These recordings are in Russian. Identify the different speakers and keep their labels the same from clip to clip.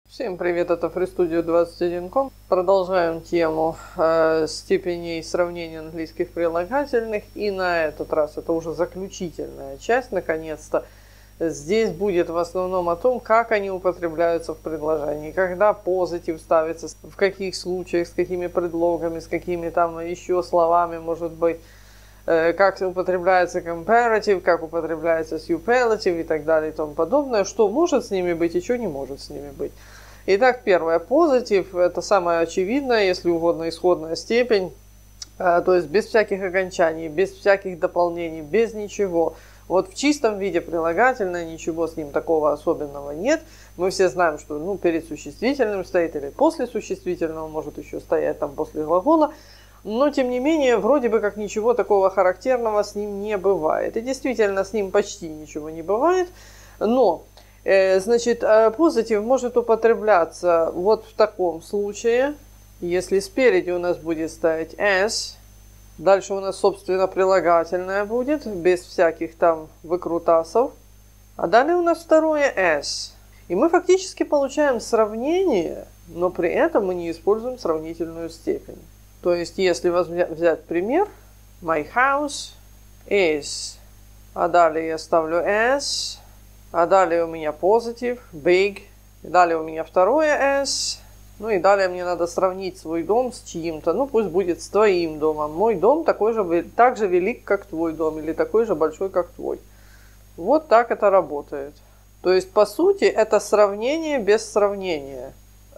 Speaker 1: Всем привет, это FreeStudio 21.com. Продолжаем тему степеней сравнения английских прилагательных. И на этот раз это уже заключительная часть, наконец-то. Здесь будет в основном о том, как они употребляются в предложении. Когда позитив ставится, в каких случаях, с какими предлогами, с какими там еще словами, может быть. Как употребляется comparative, как употребляется superlative и так далее и тому подобное. Что может с ними быть и что не может с ними быть. Итак, первое, позитив, это самое очевидное, если угодно, исходная степень, то есть без всяких окончаний, без всяких дополнений, без ничего. Вот в чистом виде прилагательное, ничего с ним такого особенного нет. Мы все знаем, что перед существительным стоит или после существительного, может еще стоять там после глагола. Но, тем не менее, вроде бы как ничего такого характерного с ним не бывает. И действительно, с ним почти ничего не бывает. Но... Значит, позитив может употребляться вот в таком случае, если спереди у нас будет стоять s, дальше у нас, собственно, прилагательное будет, без всяких там выкрутасов, а далее у нас второе s. И мы фактически получаем сравнение, но при этом мы не используем сравнительную степень. То есть, если взять пример, my house is, а далее я ставлю s, а далее у меня позитив, big. И далее у меня второе s. Ну и далее мне надо сравнить свой дом с чьим-то. Ну пусть будет с твоим домом. Мой дом так же велик, как твой дом. Или такой же большой, как твой. Вот так это работает. То есть, по сути, это сравнение без сравнения.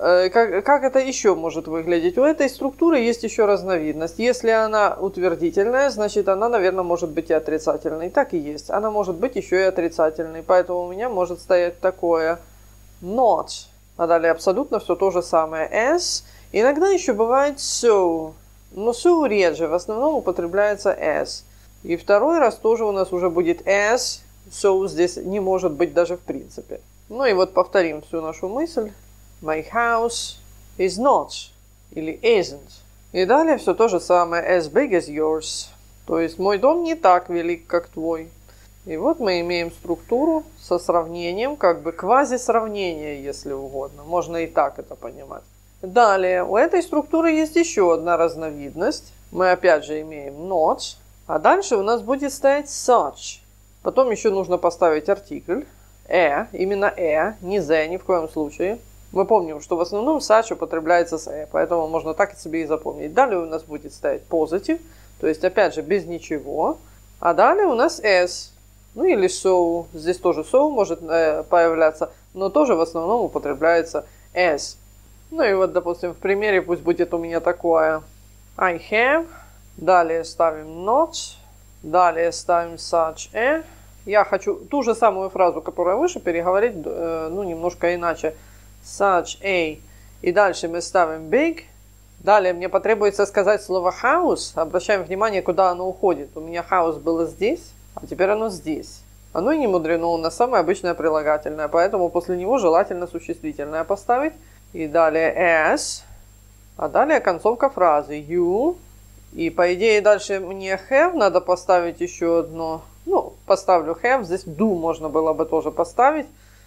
Speaker 1: Как это еще может выглядеть? У этой структуры есть еще разновидность. Если она утвердительная, значит она, наверное, может быть и отрицательной. Так и есть. Она может быть еще и отрицательной. Поэтому у меня может стоять такое not. А далее абсолютно все то же самое as. Иногда еще бывает so. Но so реже. В основном употребляется as. И второй раз тоже у нас уже будет as. So здесь не может быть даже в принципе. Ну и вот повторим всю нашу мысль. My house is not или isn't. И далее все то же самое. As big as yours. То есть мой дом не так велик, как твой. И вот мы имеем структуру со сравнением, как бы квазисравнение, если угодно. Можно и так это понимать. Далее, у этой структуры есть еще одна разновидность. Мы опять же имеем not. А дальше у нас будет стоять such. Потом еще нужно поставить артикль. Именно не the, ни в коем случае. Мы помним, что в основном such употребляется с поэтому можно так себе и запомнить. Далее у нас будет стоять positive, то есть опять же без ничего. А далее у нас s, ну или so, здесь тоже so может появляться, но тоже в основном употребляется s. Ну и вот, допустим, в примере пусть будет у меня такое I have, далее ставим not, далее ставим such a. Я хочу ту же самую фразу, которая выше, переговорить, немножко иначе. Such a. И дальше мы ставим big. Далее мне потребуется сказать слово house. Обращаем внимание, куда оно уходит. У меня house было здесь, а теперь оно здесь. Оно и не мудрено, у нас самое обычное прилагательное, поэтому после него желательно существительное поставить. И далее as. А далее концовка фразы you. И по идее дальше мне have надо поставить еще одно. Поставлю have. Здесь do можно было бы тоже поставить.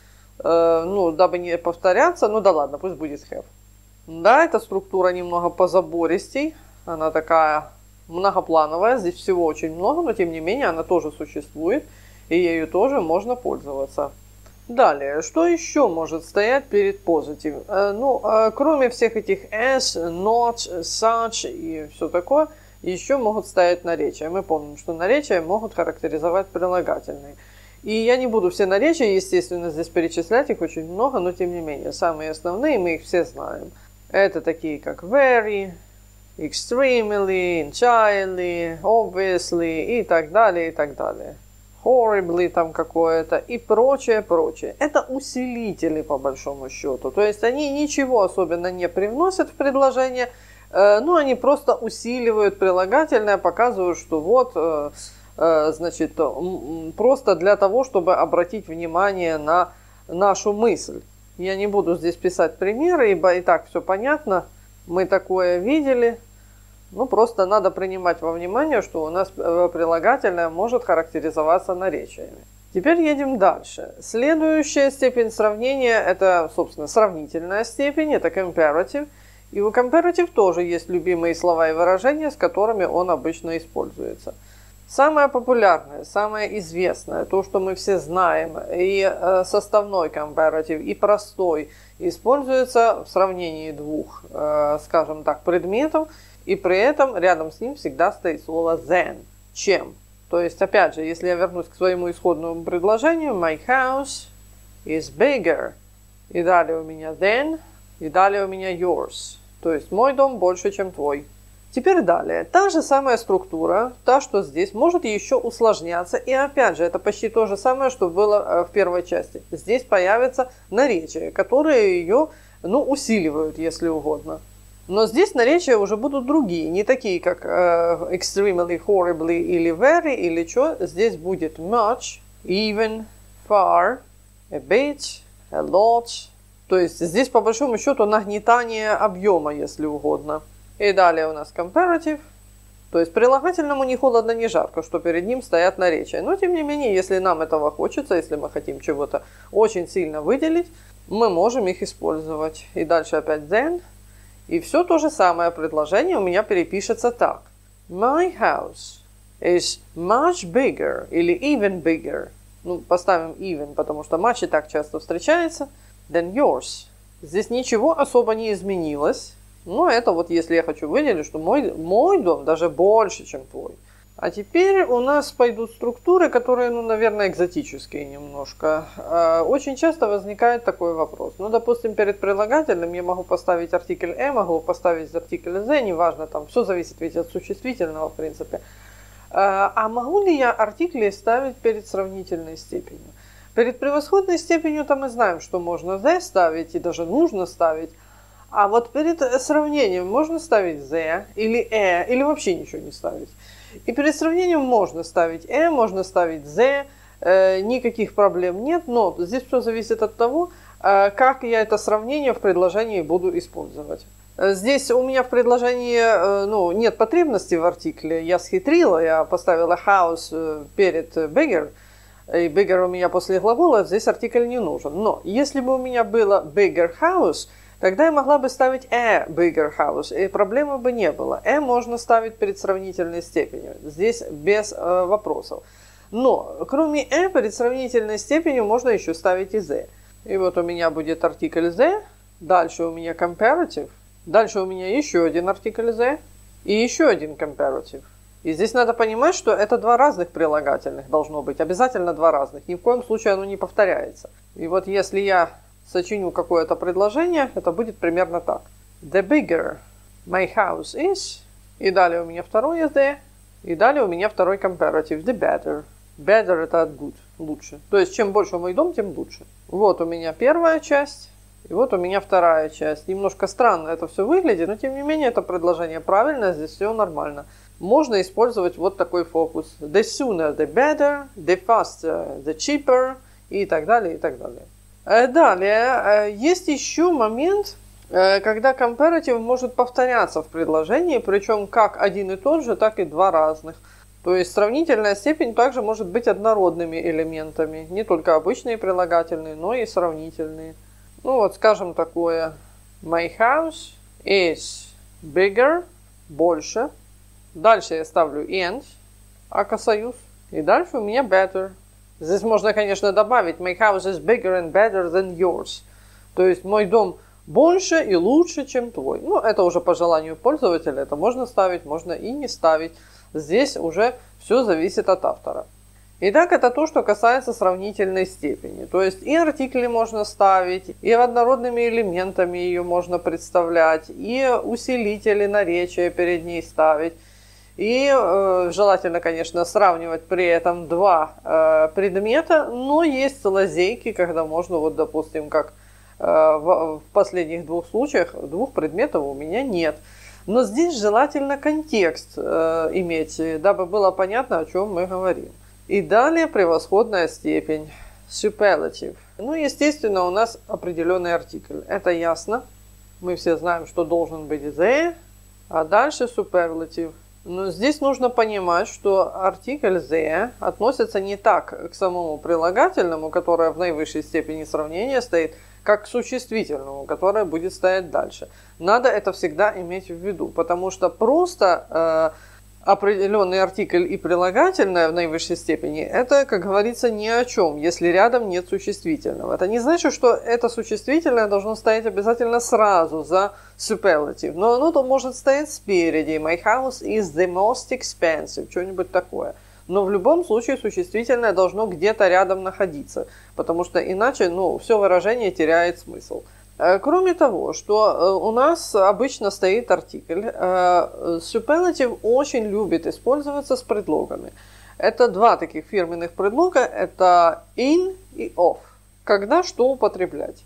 Speaker 1: Дабы не повторяться, да ладно, пусть будет have. Да, эта структура немного позабористей, она такая многоплановая, здесь всего очень много, но тем не менее она тоже существует, и ею тоже можно пользоваться. Далее, что еще может стоять перед positive? Кроме всех этих as, not, such и все такое, еще могут стоять наречия. Мы помним, что наречия могут характеризовать прилагательные. И я не буду все наречия, естественно, здесь перечислять, их очень много, но тем не менее, самые основные, мы их все знаем. Это такие, как very, extremely, entirely, obviously и так далее, и так далее. Horribly там какое-то и прочее, прочее. Это усилители, по большому счету. То есть они ничего особенно не привносят в предложение, но они просто усиливают прилагательное, показывают, что вот... просто для того, чтобы обратить внимание на нашу мысль. Я не буду здесь писать примеры, ибо и так все понятно. Мы такое видели. Просто надо принимать во внимание, что у нас прилагательное может характеризоваться наречиями. Теперь едем дальше. Следующая степень сравнения – это, собственно, сравнительная степень, это comparative. И у comparative тоже есть любимые слова и выражения, с которыми он обычно используется. Самое популярное, самое известное, то, что мы все знаем, и составной comparative, и простой, используется в сравнении двух, скажем так, предметов, и при этом рядом с ним всегда стоит слово than, чем. То есть, опять же, если я вернусь к своему исходному предложению, my house is bigger, и далее у меня than, и далее у меня yours. То есть, мой дом больше, чем твой. Теперь далее. Та же самая структура, та, что здесь, может еще усложняться. И опять же, это почти то же самое, что было в первой части. Здесь появятся наречия, которые ее, усиливают, если угодно. Но здесь наречия уже будут другие, не такие, как extremely, horribly или very, или что. Здесь будет much, even, far, a bit, a lot. То есть здесь по большому счету нагнетание объема, если угодно. И далее у нас comparative. То есть прилагательному ни холодно, ни жарко, что перед ним стоят наречия. Но тем не менее, если нам этого хочется, если мы хотим чего-то очень сильно выделить, мы можем их использовать. И дальше опять then. И все то же самое предложение у меня перепишется так. My house is much bigger или even bigger. Поставим even, потому что much и так часто встречается. Than yours. Здесь ничего особо не изменилось. Но это вот если я хочу выделить, что мой дом даже больше, чем твой. А теперь у нас пойдут структуры, которые, наверное, экзотические немножко. Очень часто возникает такой вопрос. Допустим, перед прилагательным я могу поставить артикль «э», могу поставить артикль «the», неважно, там все зависит ведь от существительного, в принципе. А могу ли я артикли ставить перед сравнительной степенью? Перед превосходной степенью-то мы знаем, что можно «the» ставить и даже нужно ставить. А вот перед сравнением можно ставить «the» или вообще ничего не ставить. И перед сравнением можно ставить можно ставить «the», никаких проблем нет, но здесь все зависит от того, как я это сравнение в предложении буду использовать. Здесь у меня в предложении нет потребности в артикле, я схитрила, я поставила house перед bigger, и bigger у меня после глагола, здесь артикль не нужен. Но если бы у меня было bigger house, тогда я могла бы ставить a bigger house, и проблемы бы не было. Можно ставить перед сравнительной степенью, здесь без вопросов. Но кроме перед сравнительной степенью можно еще ставить и the. И вот у меня будет артикль the, дальше у меня comparative, дальше у меня еще один артикль the и еще один comparative. И здесь надо понимать, что это два разных прилагательных должно быть, обязательно два разных, ни в коем случае оно не повторяется. И вот если я сочиню какое-то предложение, это будет примерно так. The bigger my house is, и далее у меня второе the, и далее у меня второй comparative, the better. Better это от good, лучше. То есть, чем больше мой дом, тем лучше. Вот у меня первая часть, и вот у меня вторая часть. Немножко странно это все выглядит, но тем не менее это предложение правильное, здесь все нормально. Можно использовать вот такой фокус. The sooner the better, the faster the cheaper, и так далее, и так далее. Далее, есть еще момент, когда comparative может повторяться в предложении, причем как один и тот же, так и два разных. То есть сравнительная степень также может быть однородными элементами, не только обычные прилагательные, но и сравнительные. Вот скажем такое. My house is bigger, больше. Дальше я ставлю and, союз. И дальше у меня better. Здесь можно, конечно, добавить my house is bigger and better than yours. То есть мой дом больше и лучше, чем твой. Это уже по желанию пользователя. Это можно ставить, можно и не ставить. Здесь уже все зависит от автора. Итак, это то, что касается сравнительной степени. То есть и артикли можно ставить, и однородными элементами ее можно представлять, и усилители наречия перед ней ставить. И желательно, конечно, сравнивать при этом два предмета, но есть лазейки, когда можно, допустим, как в последних двух случаях, двух предметов у меня нет. Но здесь желательно контекст иметь, дабы было понятно, о чем мы говорим. И далее превосходная степень, superlative. Естественно, у нас определенный артикль, это ясно. Мы все знаем, что должен быть the, а дальше superlative. Но здесь нужно понимать, что артикль the относится не так к самому прилагательному, которое в наивысшей степени сравнения стоит, как к существительному, которое будет стоять дальше. Надо это всегда иметь в виду, потому что просто определенный артикль и прилагательное в наивысшей степени, это, как говорится, ни о чем, если рядом нет существительного. Это не значит, что это существительное должно стоять обязательно сразу за superlative, но оно то может стоять спереди. My house is the most expensive, что-нибудь такое. Но в любом случае существительное должно где-то рядом находиться, потому что иначе, все выражение теряет смысл. Кроме того, что у нас обычно стоит артикль, superlative очень любит использоваться с предлогами. Это два таких фирменных предлога, это in и of. Когда что употреблять?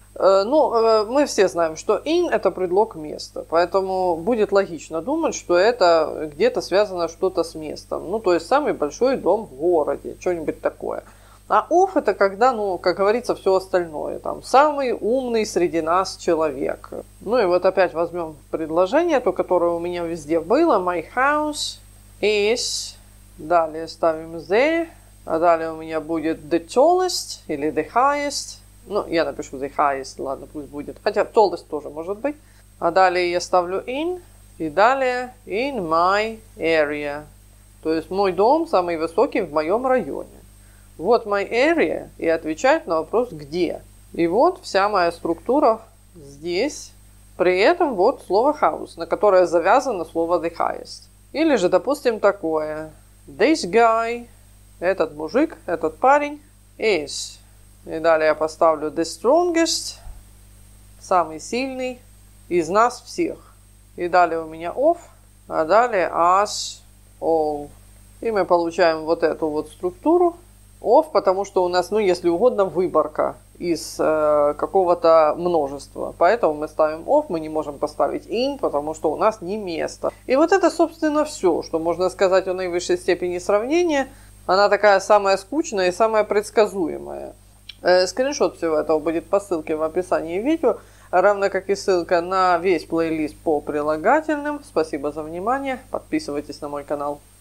Speaker 1: Мы все знаем, что in это предлог места, поэтому будет логично думать, что это где-то связано что-то с местом. То есть самый большой дом в городе, что-нибудь такое. А off это когда, как говорится, все остальное. Там, самый умный среди нас человек. И вот опять возьмем предложение, то, которое у меня везде было. My house is... Далее ставим the. А далее у меня будет the tallest или the highest. Я напишу the highest, ладно, пусть будет. Хотя tallest тоже может быть. А далее я ставлю in. И далее in my area. То есть мой дом самый высокий в моем районе. Вот my area и отвечает на вопрос где. И вот вся моя структура здесь. При этом вот слово house, на которое завязано слово the highest. Или же, допустим, такое. This guy, этот мужик, этот парень, is. И далее я поставлю the strongest, самый сильный из нас всех. И далее у меня of, а далее us all. И мы получаем вот эту вот структуру. Of, потому что у нас, если угодно, выборка из какого-то множества. Поэтому мы ставим of, мы не можем поставить in, потому что у нас не место. И вот это, собственно, все, что можно сказать о наивысшей степени сравнения. Она такая самая скучная и самая предсказуемая. Скриншот всего этого будет по ссылке в описании видео, равно как и ссылка на весь плейлист по прилагательным. Спасибо за внимание, подписывайтесь на мой канал.